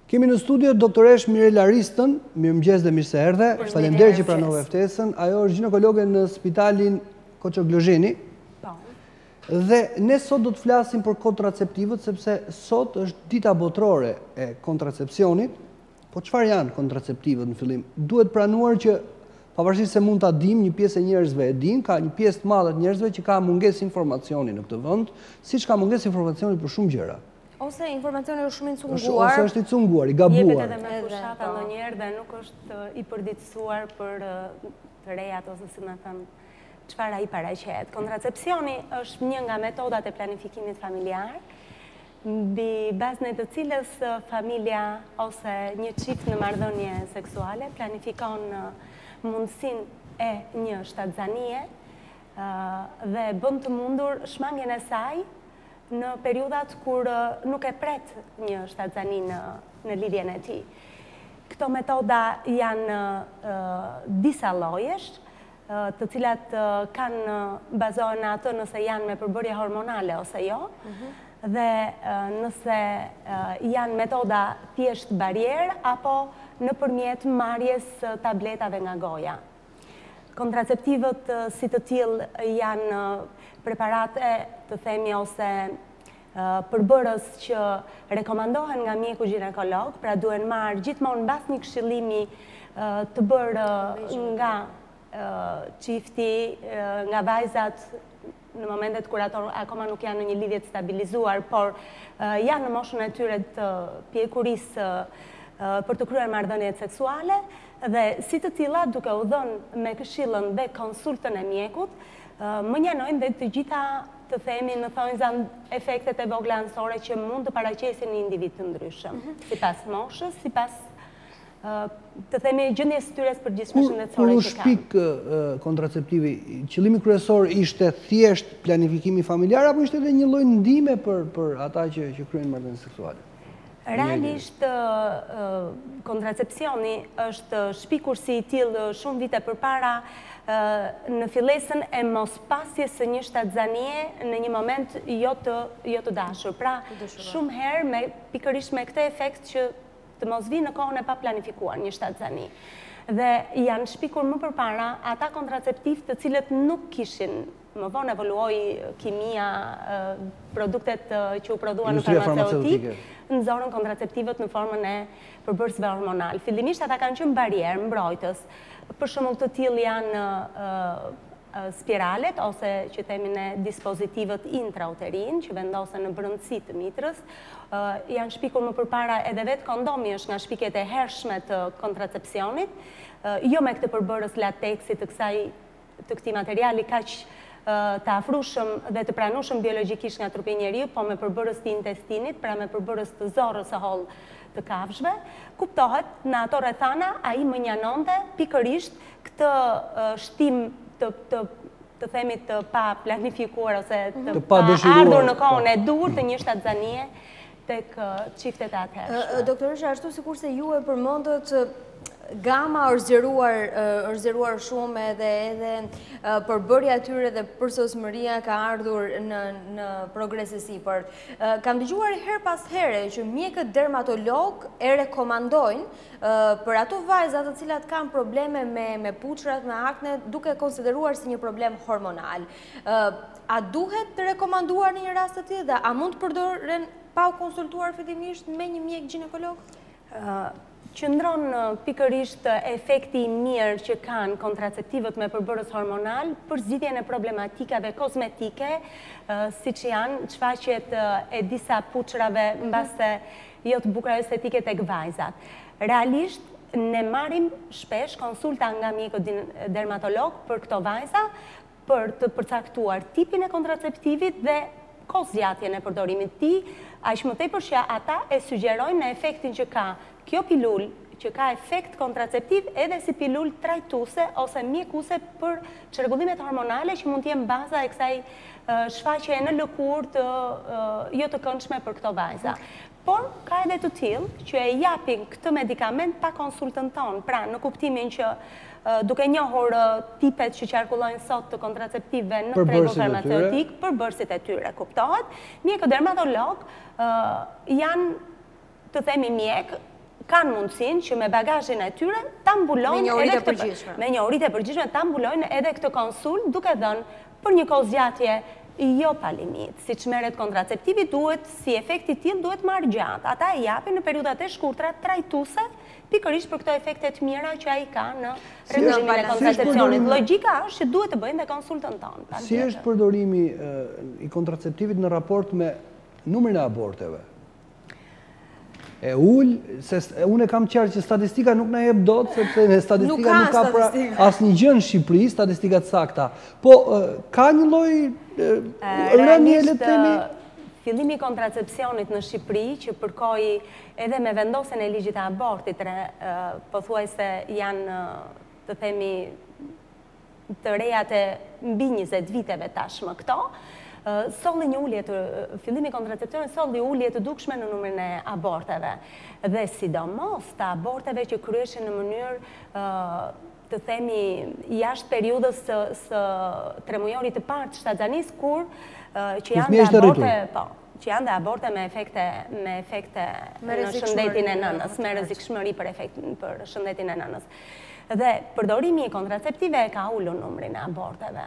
Kemi në studio doktoresh Mirela Ristën, mirëmëngjes dhe mirë se erdhe. Faleminderit që pranove ftesën. Ajo është ginekologe në Spitalin Koçoglozheni. Dhe ne sot do të flasim për kontraceptivët, sepse sot është dita botërore e kontracepcionit. Po çfarë janë kontraceptivët në fillim? Duhet pranuar që pavarësisht se mund ta dim, një pjesë e njerëzve e din, ka një pjesë të madhe të njerëzve që ka mungesë informacioni në këtë vend, siç ka mungesë informacioni për shumë gjëra. Ose informacioni është shumë i cunguar. Ose është i cunguar, i gabuar. Jepet edhe me fushata ndonjëherë dhe nuk është i përditësuar për të rejat ose si më thënë çfarë ai paraqet. Kontracepcioni është një nga metodat e planifikimit familjar, mbi bazën e të cilës familja ose një çift në marrëdhënie seksuale planifikon mundësinë e një shtatzanie dhe bën të mundur shmangjen e saj në periudat kur nuk e pret një shtatzani në lidhjen e tij. Këto metoda janë disa llojesh, të cilat kanë bazohen në atë nëse janë me përbërje hormonale ose jo, dhe nëse janë metoda thjesht barrier apo nëpërmjet marrjes tabletave nga goja. Kontraceptivët si të tillë janë preparate, të themi, ose përbërës që rekomandohen nga mjeku ginekolog, pra duhen marrë gjithmonë mbas një këshillimi të bërë nga çifti, nga vajzat në momentet kur ato akoma nuk janë në një lidhje të stabilizuar, por janë në moshën e tyre të pjekurisë për të kryer marrëdhëniet seksuale, dhe si të tilla duke u dhënë me këshillën dhe konsultën e mjekut, më njanojnë dhe të gjitha, të themi, në thonjzan efektet e vogla anësore që mund të paraqesin një individ të ndryshëm, sipas moshës, sipas të themi gjendjes së tyre përgjithshme shëndetësore që kanë. Kur u shpik kontraceptivi, qëllimi kryesor ishte thjesht planifikimi familjar apo ishte edhe një lloj ndihme për ata që kryejnë marrëdhënie seksuale? Realisht, kontracepcioni është shpikur si i tillë shumë vite përpara në fillesën e mospasjes së një shtatzanie në një moment jo të dashur. Pra, shumë herë pikërisht me këtë efekt që të mos vi në kohën e pa planifikuar një shtatzani. Dhe janë shpikur më përpara ata kontraceptiv të cilët nuk kishin, më vonë evoluoi kimia, produktet që u prodhuan në farmaceutik, nxorën kontraceptivët në formën e përbërësve hormonal. Fillimisht ata kanë qenë barierë, mbrojtës. Për shembull të tillë janë spiralet, ose që themi ne dispozitivët intrauterin, që vendosen në brendësi të mitrës. Janë shpikur më përpara edhe vetë kondomi është nga shpikjet e hershme të kontracepcionit, jo me këtë përbërës lateksit të këtij materiali kaq të afrushëm dhe të pranueshëm biologjikisht nga trupi i njeriu, po me përbërës të intestinit, pra me përbërës të zorrës së hollë të kafshëve, kuptohet në ato rrethana ai më njanonte pikërisht këtë shtim të themi të pa planifikuar ose të pa ardhur në kohën e duhur të një shtatzanie tek çiftet e atëhershme. Doktoresha, ashtu sikurse ju e përmendët, gama është zgjeruar shumë edhe përbërja e tyre dhe përsosmëria ka ardhur në progres e sipër. Kam dëgjuar her pas here që mjekët dermatolog e rekomandojnë për ato vajza të cilat kanë probleme me puçrat, me akne, duke konsideruar si një problem hormonal. A duhet të rekomanduar në një rast të tillë dhe a mund të përdoren pa u konsultuar fillimisht me një mjek ginekolog? Qëndron pikërisht efekti i mirë që kanë kontraceptivët me përbërës hormonal për zgjidhjen e problematikave kozmetike, siç janë shfaqjet e disa puçrave mbase jo të bukura estetike tek vajzat. Realisht, ne marrim shpesh konsulta nga mjeku dermatolog për këto vajza për të përcaktuar tipin e kontraceptivit dhe kohëzgjatjen e përdorimit të tij, aq më tepër që ata e sugjerojnë në efektin që ka kjo pilul, që ka efekt kontraceptiv edhe si pilul trajtuese ose mjekuese për çrregullimet hormonale që mund të jenë baza e kësaj shfaqje në lëkurë jo të këndshme për këto vajza. Por ka edhe të tillë që e japin këtë medikament pa konsultën tonë, pra në kuptimin që duke njohur tipet që qarkullojnë sot të kontraceptive në tregun farmaceutik, përbërësit e tyre, kuptohet, mjekët dermatolog janë, të themi mjek, kanë mundësin që me bagazhin e tyre ta mbulojnë me njohuritë e përgjithshme ta mbulojnë edhe këtë konsul duke dhënë për një kohë zgjatje jo pa limit. Siç merret kontraceptivi duhet si efekti i tillë duhet marrë gjatë. Ata e japin në periudhat e shkurtra trajtuese pikërisht për këto efekte të mira që ai ka në rregullimin e kontracepcionit. Logjika është që duhet të bëjnë dhe konsultën tonë. Si është përdorimi i kontraceptivit në raport me numrin e aborteve? E se unë e kam qartë që statistika nuk na jep dot, sepse statistika nuk ka pra asnjë gjë në Shqipëri, statistikat sakta. Po ka një lloj rënje, le të themi, fillimi i kontracepcionit në Shqipëri që përkoi edhe me vendosjen e ligjit të abortit, pothuajse janë, të themi, të rejat e mbi 20 viteve tashmë këto, solli një ullje të fillimi kontracepcionit, solli ullje të dukshme në numrin e aborteve. Dhe sidomos të aborteve që kryeshin në mënyrë të themi jashtë periudhës së tremujorit të parë të shtatzanis, kur që janë dhe aborte me efekte në shëndetin e nënës, me rrezikshmëri për shëndetin e nënës. Dhe përdorimi i kontraceptive ka ullur numrin e aborteve.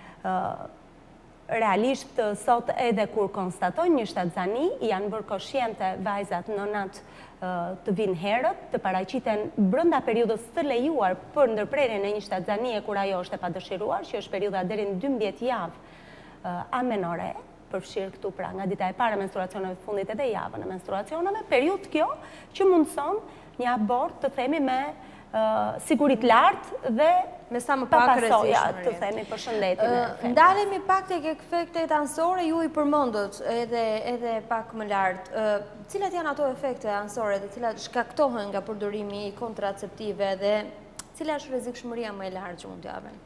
Realisht, sot edhe kur konstatojnë një shtatzani, janë bërë koshjente vajzat nënat të vinë herët, të paraqiten brenda periudhës të lejuar për ndërprerjen e një shtatzanie kur ajo është e padëshiruar, që është periudha deri në 12 javë amenore, përfshirë këtu pra nga dita e parë e menstruacioneve të fundit edhe javën e menstruacioneve, periudhë kjo që mundson një abort të themi me sigurit lartë dhe me sa më pak rrezikshmëri. Të themi për shëndetin e femrës. Ndalemi pak tek efektet anësore, ju i përmendët edhe pak më lart. Cilat janë ato efekte anësore dhe cilat shkaktohen nga përdorimi i kontraceptive dhe cila është rrezikshmëria më e lartë që mund të japen?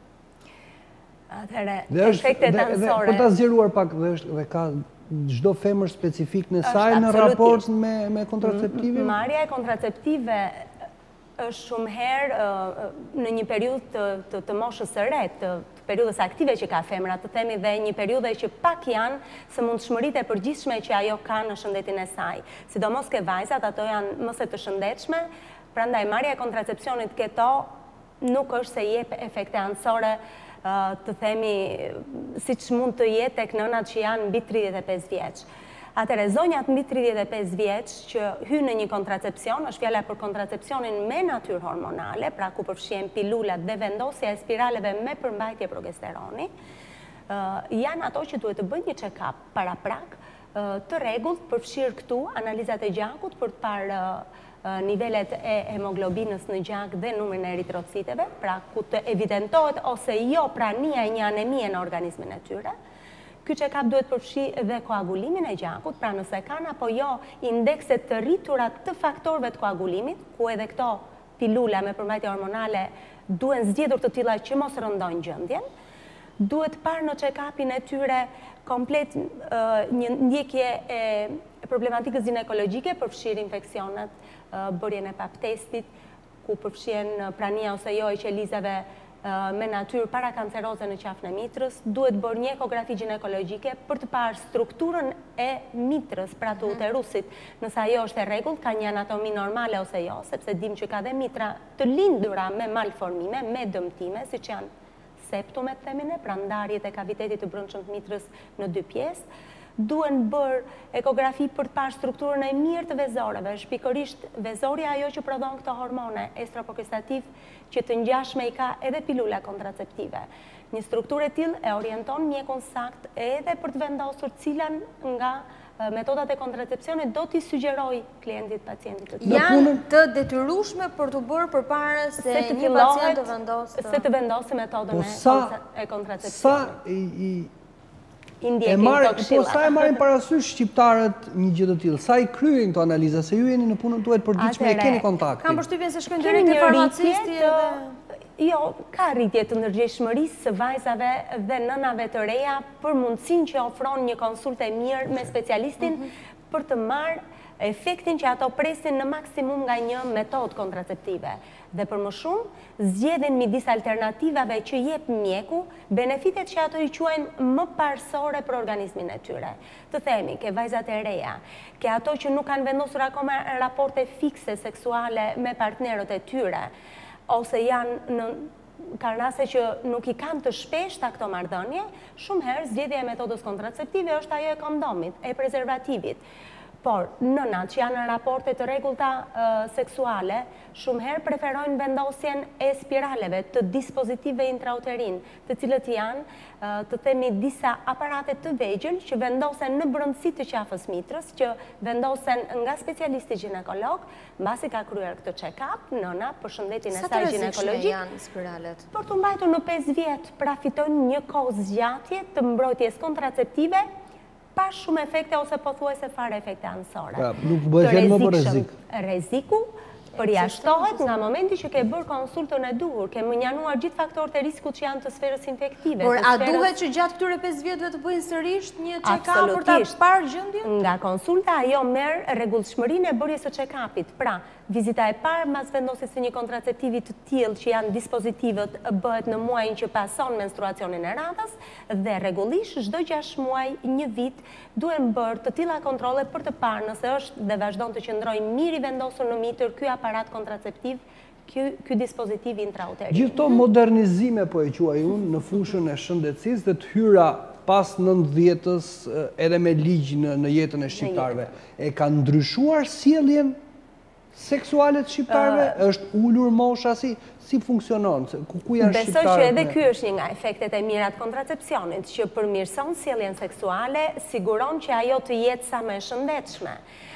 Atëherë, efektet anësore. Për ta zgjeruar pak dhe ka çdo femër specifik në saj në raport me kontraceptive? Marrja e kontraceptive është shumë herë në një periudhë të moshës së re, të periudhës aktive që ka femra, të themi dhe një periudhë që pak janë së mundshmëritë e përgjithshme që ajo ka në shëndetin e saj. Sidomos ke vajzat, ato janë mëse të shëndetshme, prandaj marrja e kontracepcionit këto nuk është se jep efekte anësore të themi siç mund të jetë tek nënat që janë mbi 35 vjeç. Atëre, zonjat mbi 35 vjeç që hynë në një kontracepcion, është fjala për kontracepcionin me natyrë hormonale, pra ku përfshihen pilulat dhe vendosja e spiraleve me përmbajtje progesteroni, janë ato që duhet të bëjnë një check-up para prak të rregullt, përfshirë këtu analizat e gjakut për të parë nivelet e hemoglobinës në gjak dhe numrin e eritrociteve, pra ku të evidentohet ose jo prania e një anemie në organizmin e tyre. Ky check-up duhet përfshi dhe koagulimin e gjakut, pra nëse kanë apo jo indekset të rritura të faktorëve të koagulimit, ku edhe këto pilula me përmbajtje hormonale duhen zgjedhur të tilla që mos rëndojnë gjendjen. Duhet parë në check-upin e tyre komplet një ndjekje e problematikës ginekologjike, përfshirë infeksionet, bërjen e pap testit, ku përfshihen prania ose jo e qelizave me natyrë parakanceroze në qafën e mitrës, duhet bërë një ekografi ginekologjike për të parë strukturën e mitrës, pra të uterusit, nëse ajo është e rregullt, ka një anatomi normale ose jo, sepse dim që ka dhe mitra të lindura me malformime, me dëmtime, siç janë septumet themine, pra ndarjet e kavitetit të brendshëm të mitrës në 2 pjesë. Duhen bërë ekografi për të parë strukturën e mirë të vezoreve, është pikërisht vezorja ajo që prodhon këto hormone estroprogestativ që të ngjashme i ka edhe pilula kontraceptive. Një strukturë e tillë e orienton mjekun sakt edhe për të vendosur cilan nga metodat e kontracepcionit do t'i sugjeroj klientit, pacientit të tij. Janë të detyrueshme për të bërë përpara se një pacient të vendosë se të vendosë metodën e kontracepcionit. Sa e marrin parasysh shqiptarët një gjë të tillë? Sa i kryejnë këto analiza? Se ju jeni në punën tuaj të përditshme e keni kontakt. Kam përshtypjen se shkojnë direkt te farmacisti edhe Jo, ka rritje të ndërgjegjshmërisë së vajzave dhe nënave të reja për mundësinë që ofron një konsulte mirë me specialistin për të marrë efektin që ato presin në maksimum nga një metodë kontraceptive. Dhe për më shumë, zgjedhin midis alternativave që jep mjeku, benefitet që ato i quajnë më parësore për organizmin e tyre. Të themi, ke vajzat e reja, ke ato që nuk kanë vendosur akoma raporte fikse seksuale me partnerët e tyre, ose janë ka raste që nuk i kanë të shpeshta këto marrëdhënie, shumë herë zgjedhja e metodës kontraceptive është ajo e kondomit, e prezervativit. Por nënat që janë në raporte të rregullta seksuale, shumë herë preferojnë vendosjen e spiraleve të dispozitive intrauterin, të cilët janë, të themi, disa aparate të vegjël që vendosen në brëndësi të qafës mitrës, që vendosen nga specialisti ginekolog, mbasi ka kryer këtë check-up, nëna për shëndetin e saj ginekologjik. Sa të rrezikshme janë spiralet? Për të mbajtur në 5 vjet, pra fitojnë një kohë zgjatje të mbrojtjes kontraceptive, pa shumë efekte ose pothuajse fare efekte anësore. Pra, nuk bëhet fjalë më për rrezik. Rreziku përjashtohet nga momenti që ke bërë konsultën e duhur, ke mënjanuar gjithë faktorët e riskut që janë të sferës infektive. Por a duhet që gjatë këtyre 5 vjetëve të bëjnë sërish një check-up për ta parë gjendjen? Nga konsulta ajo merr rregullshmërinë e bërjes së check-upit. Pra, vizita e parë mas vendosjes së një kontraceptivi të tillë që janë dispozitivët bëhet në muajin që pason menstruacionin e radhës dhe rregullisht çdo 6 muaj, 1 vit duhen bërë të tilla kontrolle për të parë nëse është dhe vazhdon të qëndrojë mirë i vendosur në mitër ky aparat kontraceptiv, ky dispozitiv intrauterin. Gjithë këto modernizime, po e quaj unë, në fushën e shëndetësisë dhe të hyra pas 90-s edhe me ligj në jetën e shqiptarëve, e ka ndryshuar sjelljen seksuale të shqiptarëve? Është ulur mosha, si funksionon? Ku janë shqiptarët? Besoj që edhe ky është një nga efektet e mira të kontracepcionit, që përmirëson sjelljen seksuale, siguron që ajo të jetë sa më e shëndetshme,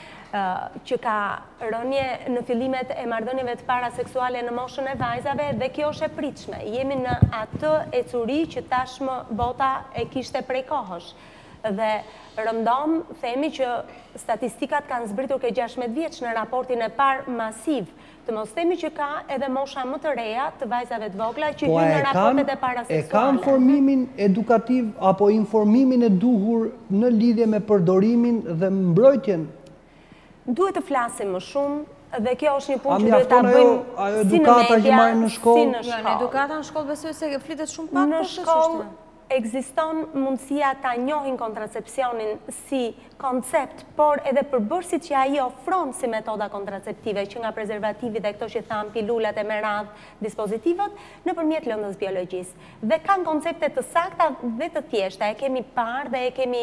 që ka rënje në fillimet e marrëdhënieve të para seksuale në moshën e vajzave dhe kjo është e pritshme. Jemi në atë ecuri që tashmë bota e kishte prej kohësh. Dhe rëndom, themi që statistikat kanë zbritur ke 16 vjeç në raportin e parë masiv, të mos themi që ka edhe mosha më të reja të vajzave të vogla që hynë në raportet e para seksuale. E kanë formimin edukativ apo informimin e duhur në lidhje me përdorimin dhe mbrojtjen? Duhet të flasim më shumë dhe kjo është një punë që duhet ta bëjmë si në media, si në shkollë. Në edukata në shkollë besoj se flitet shumë pak në shkollë. Ekziston mundësia ta njohin kontracepcionin si koncept, por edhe përbërësit që ai ofron si metoda kontraceptive, që nga prezervativi dhe këto që thamë pilulat e me radhë, dispozitivët, nëpërmjet lëndës biologjisë. Dhe kanë koncepte të sakta dhe të thjeshta, e kemi parë dhe e kemi,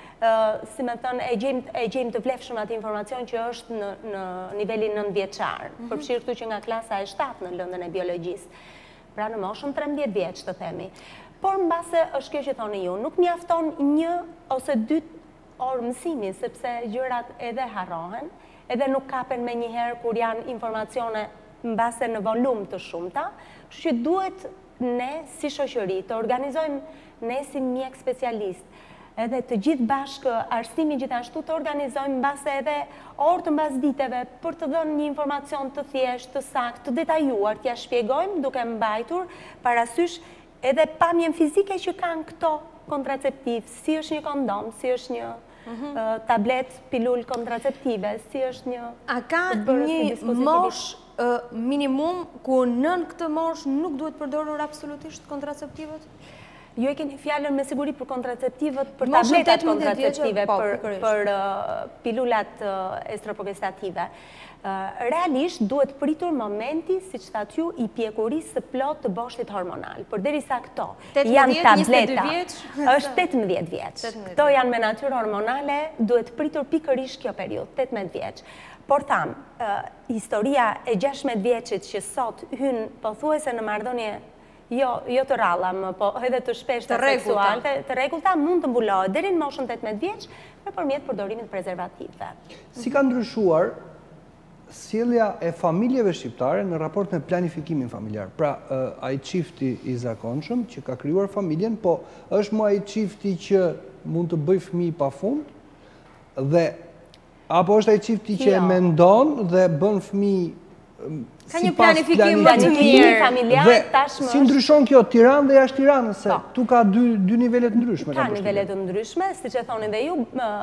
si me thënë, e gjejmë të vlefshëm atë informacion që është në nivelin 9 vjeçar, përfshirë këtu që nga klasa e 7 në lëndën e biologjisë, pra në moshën 13 vjeç të themi. Por në base është kjo që thoni ju, nuk mjafton 1 ose 2 orë mësimi, sepse gjërat edhe harrohen, edhe nuk kapen me njëherë kur janë informacione në base në volum të shumta, që duhet ne si shoqëri të organizojmë ne si mjek specialist, edhe të gjithë bashkë arsimi gjithashtu të organizojmë në base edhe orë të mbasditeve për të dhënë një informacion të thjesht, të sakt, të detajuar, t'ja shpjegojmë duke mbajtur parasysh edhe pamjen fizike që kanë këto kontraceptiv, si është një kondom, si është një tablet pilul kontraceptive, si është një... A ka një mosh minimum ku nën këtë mosh nuk duhet përdorur absolutisht kontraceptivët? Ju e keni fjallën me siguri për kontraceptivët, për tabletat kontraceptive, për pilulat estropogestative. Realisht duhet pritur momenti, si që thatë ju, i pjekurisë së plot të boshtit hormonal. Për derisa këto janë tableta, është 18 vjeç. Këto janë me natyrë hormonale, duhet pritur pikërisht kjo periudhë, 18 vjeç. Por thamë, historia e 16 vjeçit që sot hynë pothuajse në marrëdhënie jo të ralla, po edhe të shpeshta seksuale, të rregullta mund të mbulohet deri në moshën 18 vjeç nëpërmjet përdorimit prezervativëve. Si ka ndryshuar sjellja e familjeve shqiptare në raport me planifikimin familjar? Pra, ai çifti i zakonshëm që ka krijuar familjen, po është më ai çifti që mund të bëj fëmijë pafund dhe apo është ai çifti që e mendon dhe bën fëmijë Ka një planifikim më të mirë familjar tashmë. Si ndryshon kjo Tiranë dhe jashtë Tiranës, se tu ka dy nivelet ndryshme. Ka nivelet ndryshme, siç e thoni dhe ju,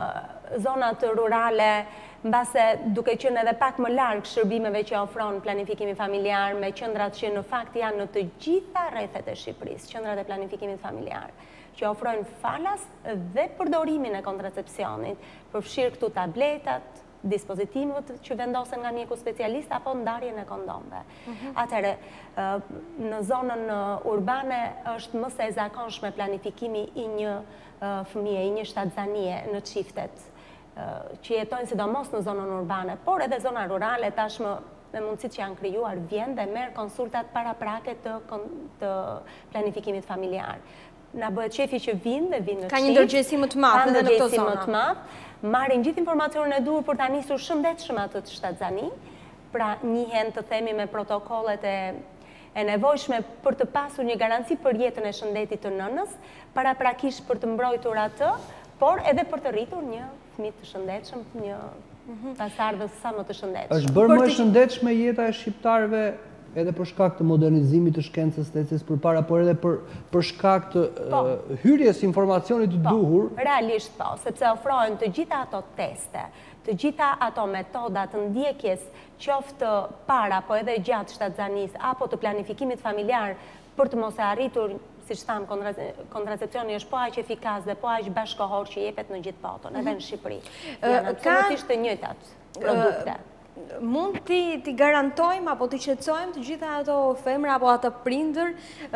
zonat rurale, mbase duke qenë edhe pak më larg shërbimeve që ofron planifikimi familjar, me qendrat që në fakt janë në të gjitha rrethet e Shqipërisë, qendrat e planifikimit familjar, që ofrojnë falas dhe përdorimin e kontracepcionit, përfshirë këtu tabletat, dispozitivët që vendosen nga mjeku specialist apo ndarjen e kondomve. Atëherë, në zonën urbane është më se zakonshme planifikimi i një fëmije, i një shtatzanie në çiftet që jetojnë sidomos në zonën urbane, por edhe zona rurale tashmë me mundësit që janë krijuar vjen dhe merr konsultat paraprake të planifikimit familjar. Na bëhet shefi që vinë në Ka një ndërgjegjësim më të madh edhe në këto zona. Marrin gjithë informacionin e duhur për ta nisur shëndetshëm atë shtatzani, pra njihen të themi me protokollet e nevojshme për të pasur një garanci për jetën e shëndetit të nënës, paraprakisht për të mbrojtur atë, por edhe për të rritur një fëmijë të shëndetshëm, një pasardhës sa më të shëndetshëm. Është bërë më e shëndetshme jeta e shqiptarëve edhe për shkak të modernizimit të shkencës të ecjes përpara, por edhe për shkak të hyrjes informacionit të duhur. Realisht po, sepse ofrohen të gjitha ato teste, të gjitha ato metoda të ndjekjes, qoftë para, po edhe gjatë shtatzanisë, apo të planifikimit familjar për të mos e arritur, siç tham, kontracepcioni është po aq efikas dhe po aq bashkëkohor që jepet në gjithë botën, edhe në Shqipëri. Janë absolutisht të njëjtat produkte. Mund t'i garantojmë apo t'i qetësojmë të gjitha ato femra apo ata prindër,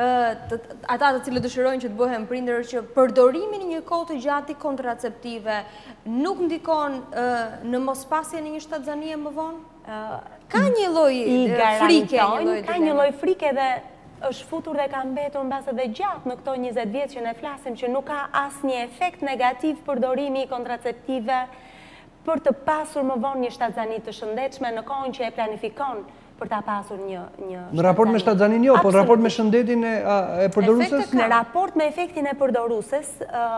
ata të cilët dëshirojnë që të bëhen prindër, që përdorimi në një kohë të gjatë i kontraceptive nuk ndikon në mospasjen e një shtatzanie më vonë? Ka një lloj frike, ka një lloj frike dhe është futur dhe ka mbetur mbase dhe gjatë në këto 20 vjet që ne flasim, që nuk ka asnjë efekt negativ përdorimi i kontraceptive për të pasur më vonë një shtatzani të shëndetshme në kohën që e planifikon për ta pasur një Në raport me shtatzanin jo, po në raport me shëndetin e përdoruses? Në raport me efektin e përdoruses,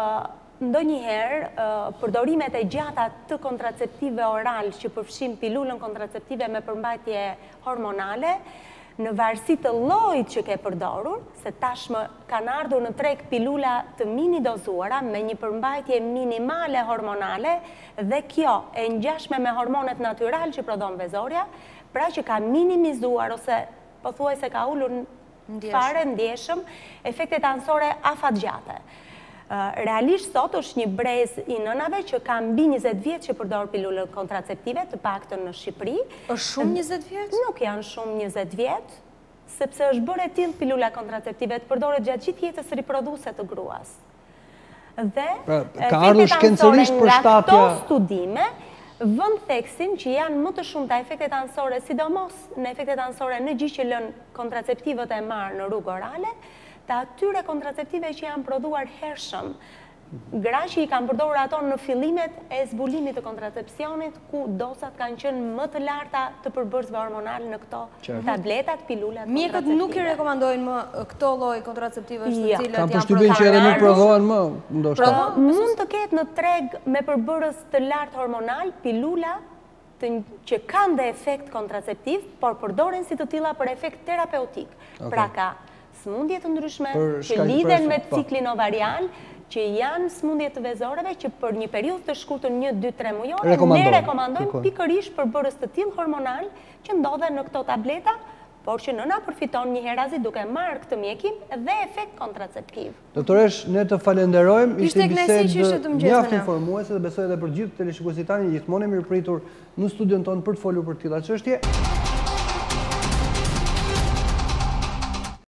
ndonjëherë përdorimet e gjata të kontraceptive oral që përfshin pilulën kontraceptive me përmbajtje hormonale, në varësi të llojit që ke përdorur, se tashmë kanë ardhur në treg pilula të mini dozuara me një përmbajtje minimale hormonale dhe kjo e ngjashme me hormonet natyral që prodhon vezorja, pra që ka minimizuar ose pothuajse ka ulur fare ndjeshëm efektet anësore afatgjate. Realisht sot është një brez i nënave që ka mbi 20 vjet që përdor pilulën kontraceptive, të paktën në Shqipëri. Është shumë 20 vjet? Nuk janë shumë 20 vjet, sepse është bërë e tillë pilula kontraceptive të përdoret gjatë gjithë jetës riprodhuese të gruas. Dhe ka ardhur shkencërisht përshtatja këto studime vënd theksin që janë më të shumta efektet anësore, sidomos në efektet anësore në gjithë që lën kontraceptivët e marrë në rrugë orale, të atyre kontraceptive që janë prodhuar hershëm, gra që i kanë përdorur ato në fillimet e zbulimit të kontracepcionit, ku dosat kanë qenë më të larta të përbërësve hormonal në këto tabletat, pilulat kontraceptive. Mjekët nuk i rekomandojnë më këto lloj kontraceptive të cilat janë përshtypjen që edhe nuk prodhohen më, ndoshta. Mund të ketë në treg me përbërës të lartë hormonal, pilula që kanë dhe efekt kontraceptiv, por përdoren si të tilla për efekt terapeutik. Pra ka smundje të ndryshme që lidhen me ciklin ovarial, që janë smundje të vezoreve që për një periudhë të shkurtër 1-2-3 mujore ne rekomandojmë pikërisht përbërës të tillë hormonal që ndodhen në këto tableta, por që nëna përfiton një herazi duke marrë këtë mjekim dhe efekt kontraceptiv. Doktoresh, ne të falenderojmë, ishte bisedë mjaft informuese dhe besoj edhe për gjithë teleshikuesit tanë, gjithmonë e mirëpritur në studion tonë për të folur për tilla çështje.